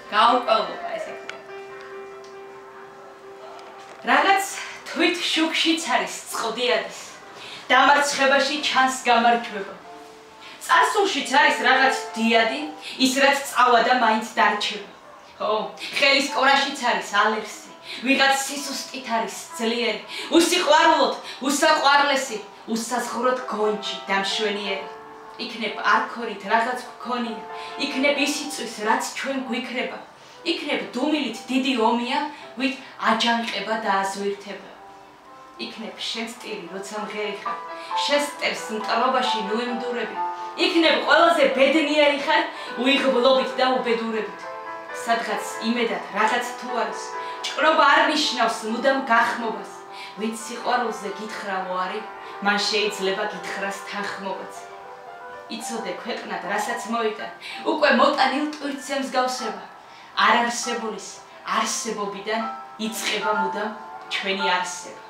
გაურკვევლობა ეს იქნება. რაღაც თვით შუქშიც არის წყვდიადის. დამარცხებაში ჩანს გამარჯვება. წარსულშიც არის რაღაც დიადი, ის რაც წავა და მაინც დარჩება. ხელისკვრაშიც არის ალერსი, ვიღაც სისუსტით არის ძლიერი, უსიყვარულოდ, უსაყვარლესი, უსასღვროდ გონჯი და მშვენიერი. იქნებ არქონით რაღაც გვქონია, იქნებ ის იწვის, რაც ჩვენ გვიქნება. იქნებ დუმილით დიდი ომია, ვით აჯანყება და აზვირთება. იქნებ შენს ტირი, როცა მღერი ხარ, შესტერს მტრობაში ნუემდურები. იქნებ ყველაზე ბედნიერი ხარ, უიღბლობით და უბედურებით. სადღაც იმედად რაღაც თუ არის, ჭკრობა არ ნიშნავს მუდამ გახმობას. ვით სიყვარულზე გითხრალო არის, მან შეიძლება გითხრას თანხმობაც. იცოდე ქვეყნად, რასაც მოიტან, უკვე მოტანილ ტვირთზე მსგავსება. არ არსებულის არსებობიდან იწყება მუდამ ჩვენი არსება.